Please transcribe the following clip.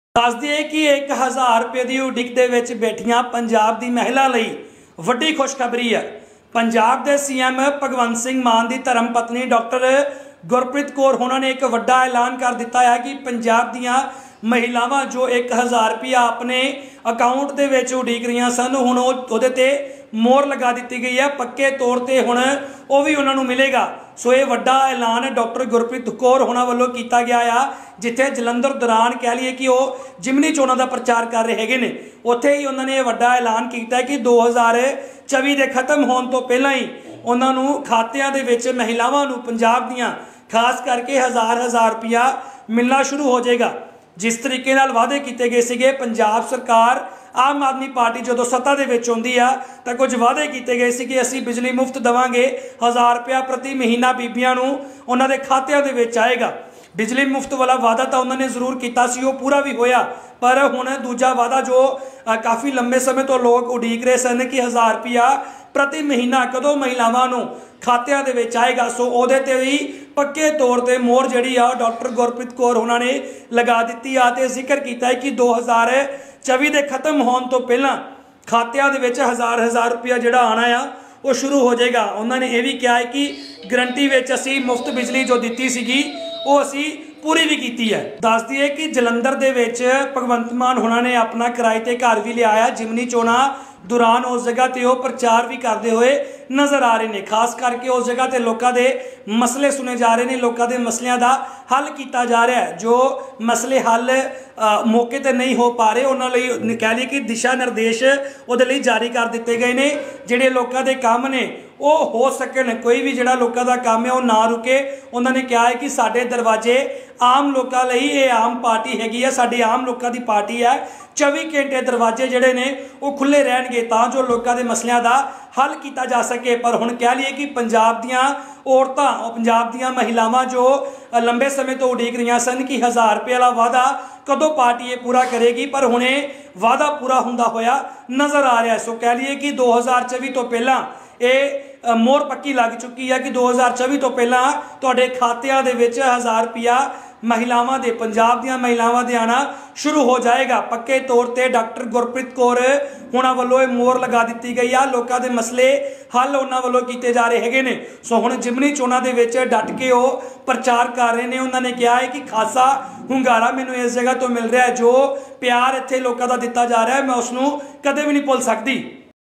दस दिए कि 1000 रुपये की उड़ीक दे विच बैठियां पंजाब की महिला लई वड्डी खुशखबरी है। पंजाब के सीएम भगवंत सिंह मान की धर्म पत्नी डॉक्टर गुरप्रीत कौर होना ने एक वड्डा ऐलान कर दिता है कि पंजाब दियां महिलावां जो 1000 रुपया अपने अकाउंट के विच उड़ीक रही सन, हुण उहदे ते मोहर लगा दी गई है। पक्के तौर पर हुण वो भी उन्होंने मिलेगा। सो ये वड्डा ऐलान डॉक्टर गुरप्रीत कौर होना वालों किया गया है, जिथे जलंधर दौरान कह लीए कि वह जिमनी चोणों का प्रचार कर रहे हैं। उत्थे ही उन्होंने ये वड्डा ऐलान किया कि 2024 के खत्म होने तो पहला ही उन्होंने खात्यां दे विच महिलावां नूं पंजाब दियां खास करके 1000 रुपया मिलना शुरू हो जाएगा। जिस तरीके नाल वादे किए गए सीगे, पंजाब सरकार आम आदमी पार्टी जो सत्ता दे विच आउंदी आ तां कुछ वादे किए गए सी कि असीं बिजली मुफ्त देवांगे, 1000 रुपया प्रति महीना बीबियां नूं उन्हां दे खात्यां दे विच आएगा। बिजली मुफ्त वाला वादा तो उन्होंने जरूर किया सी, वो पूरा भी होया, पर हुण दूजा वादा जो काफ़ी लंबे समय तो लोग उड़ीक रहे सन कि 1000 रुपया प्रति महीना कदों महिलावां नूं खात्यां दे विच आएगा। सो उहदे ते भी पक्के तौर पर मोहर जिहड़ी आ डॉक्टर गुरप्रीत कौर उन्होंने लगा दी आ ते जिक्र किया है कि 2024 के खत्म होने तो पहला खात्यां दे विच 1000 रुपया जिहड़ा आना आ वो शुरू हो जाएगा। उन्होंने ये भी कहा है कि गरंटी विच असीं मुफ्त बिजली जो दी सीगी वो असी पूरी भी की है। दस दिए कि जलंधर दे विच भगवंत मान होना ने अपना किराए ते घर भी लिया। जिमनी चोणा दौरान उस जगह ते वो प्रचार भी करते हुए नज़र आ रहे हैं। खास करके उस जगह ते लोगों के मसले सुने जा रहे हैं, लोगों के मसलों का हल किया जा रहा है। जो मसले हल मौके पर नहीं हो पा रहे उन्होंने कह लीए कि दिशा निर्देश वो जारी कर दिए गए हैं। जोड़े लोगों के काम ने वो हो सकन, कोई भी जोड़ा लोगों का काम है वो ना रुके। उन्होंने कहा है कि साडे दरवाजे आम लोगों लई ये आम पार्टी हैगी है, साडी आम लोगों की पार्टी है। 24 घंटे दरवाजे जोड़े ने वो खुले रहणगे तां जो लोगों के मसलों का हल किया जा सके। पर हुण कह लीए कि पंजाब दियां औरतां, पंजाब दियां महिलावां जो लंबे समय तो उड़ीक रही सन कि 1000 रुपये वाला वादा कदों पार्टी ये पूरा करेगी, पर हुणे वादा पूरा हुंदा होया नज़र आ रहा है। सो कह लीए कि 2024 तो पहला ये मोहर पक्की लग चुकी है कि 2024 तो पहला तुहाडे खात्यां दे विच 1000 रुपया महिलावां दे, पंजाब दियां महिलावां दे आना शुरू हो जाएगा। पक्के तौर पर डॉक्टर गुरप्रीत कौर होना वालों मोहर लगा दी गई आ। लोगों के मसले हल उन्होंने वालों किए जा रहे हैं। सो हुण जिमनी चोणों के विच डट के वो प्रचार कर रहे हैं। उन्होंने कहा है कि खासा हुंगारा मैनूं इस जगह तो मिल रहा है, जो प्यार इत्थे लोगों का दिता जा रहा है मैं उसनूं कदे भी नहीं भुल सकती।